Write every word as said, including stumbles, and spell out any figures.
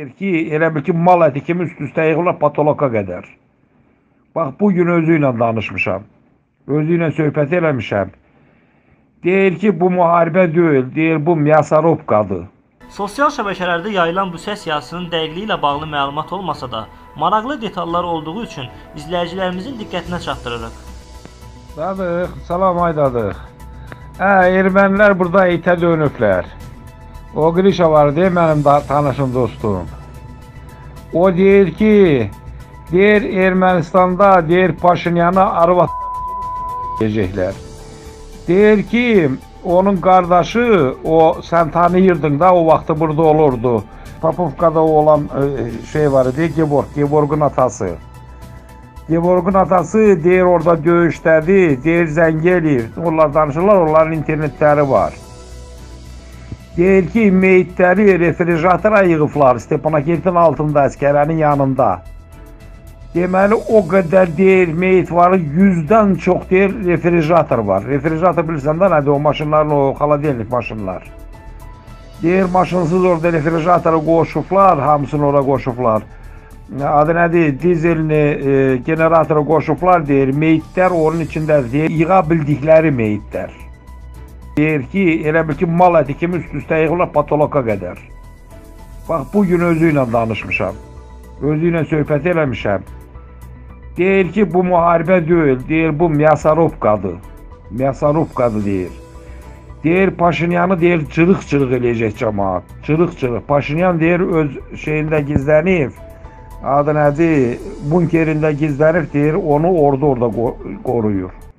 Deyir ki, elə bil ki, mal əti kimi üst-üstə yığılır patoloqa qədər. Bax, bugün özü ilə danışmışam. Özü ilə söhbət eləmişəm. Deyir ki, bu müharibə deyil, deyir bu мясорубкаdır. Sosial şəbəkələrdə yayılan bu səs yazısının dəqiqliyi ilə bağlı məlumat olmasa da, maraqlı detallar olduğu üçün izləyicilərimizin diqqətinə çatdırırıq. Dadıq, salam aydadıq. Hə, ermənilər burada itə dönüblər. O Qrişa var deyə mənim da tanışım dostum. O deyir ki, deyir Ermənistanda, deyir Paşinyanı arvad diyecekler. Deyir ki, onun qardaşı, o sen tanıyırdın da o vaxtı burada olurdu. Popovka'da olan şey var idi, Geborg, Geborg'un atası. Geborg'un atası deyir orada döyüşdədi, deyir zəng eləyir. Onlar danışırlar, onların internetləri var. Deyir ki, meyitləri refrigeratora yığıblar Stepanakert altında, əskərənin yanında. Deməli, o qədər deyir, meyit var, yüzdən çox deyir, refrigerator var. Refrigerator bilirsən də nədir o maşınların, o xaladelnik maşınlar. Deyir, maşınsız orada refrigeratoru qoşublar, hamısını oraya qoşublar. Adı nədir, dizelini, e, generatoru qoşublar, deyir, meyitlər onun içindədir, deyir, yığa bildikləri meyitlər. Deyir ki, elə bil ki, mal əti kimi üst-üstə yığılır patoloqa qədər. Bax, bugün özü ilə danışmışam. Özü ilə söhbət eləmişəm. Deyir ki, bu müharibə deyil, deyir, bu мясорубкаdır. мясорубкаdır deyir. Deyir, Paşinyanı deyir, cırıq-cırıq eləyəcək cəmaat. Cırıq-cırıq. Paşinyan deyir, öz şeyində gizlənib, adı nədir, bunkerində gizlənib, deyir, onu orada orada qoruyur.